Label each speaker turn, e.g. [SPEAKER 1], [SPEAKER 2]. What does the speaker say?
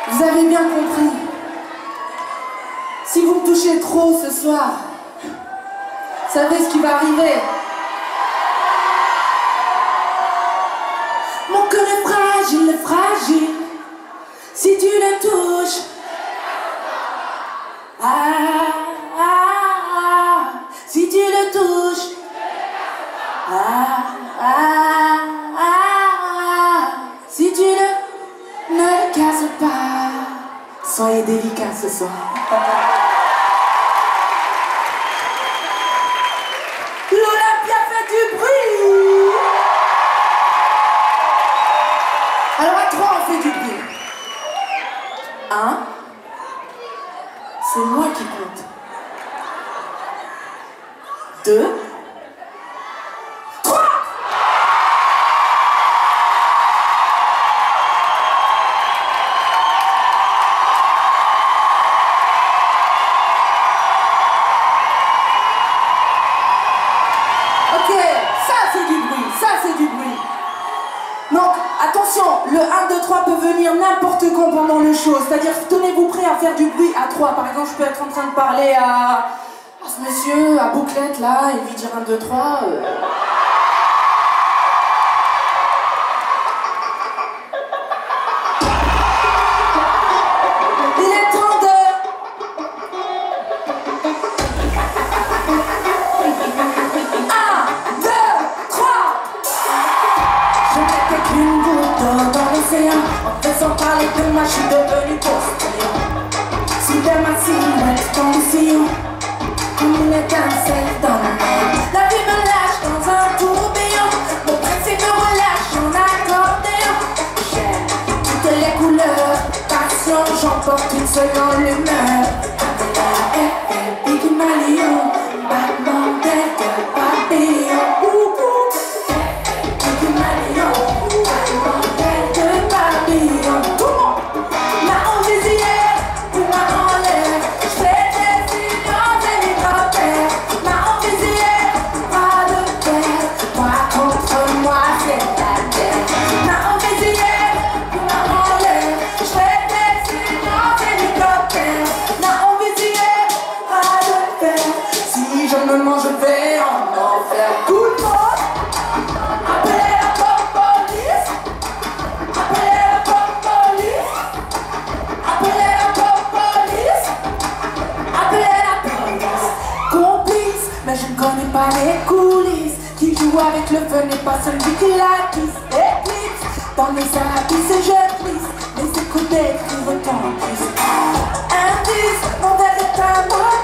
[SPEAKER 1] Vous avez bien compris. Si vous me touchez trop ce soir, vous savez ce qui va arriver. Mon cœur est fragile, fragile. Si tu le touches, si tu le touches, si tu ne le casses pas. Soyez délicats ce soir. L'Olympia fait du bruit. Alors à 3 on fait du bruit. 1, c'est moi qui compte. 2, 3. Ok, ça c'est du bruit, ça c'est du bruit. Donc attention, le 1, 2, 3 peut venir n'importe quand pendant le show. C'est-à-dire, tenez-vous prêt à faire du bruit à 3. Par exemple, je peux être en train de parler à ce monsieur, à Bouclette là, et lui dire 1, 2, 3. Il est temps de... 1, 2, 3. Je n'étais qu'une goutte d'eau dans l'océan. En faisant parler de moi, je suis devenu postillon. Soudain ma silhouette dans le sillon, comme une étincelle dans la mer. La vie me lâche dans un tourbillon. Mon pressé me relâche en accordéon. J'aime toutes les couleurs, passion, j'emporte une seule en l'humeur. Pygmalion, battement d'aile de papillon. Pygmalion, battement d'aile de papillon. Tout le monde m'a envisagé, ou m'a en l'air. Je fais des signaux d'hélicoptère. M'a envisagé, pas de terre. Moi contre moi, c'est la terre. M'a envisagé, ou m'a en l'air. Je fais des signaux d'hélicoptère. M'a envisagé, pas de terre. Si je me mange, je vais en enfer. Tout le monde, appelez la police. Appelez la police. Appelez la police. Appelez la police. Complice, mais je ne connais pas les coulisses. Qui joue avec le feu n'est pas celui qui l'acquise. Éclipse, dans les abysses et je glisse. Les échos des cris retentissent. Indice, mon verre est un mot.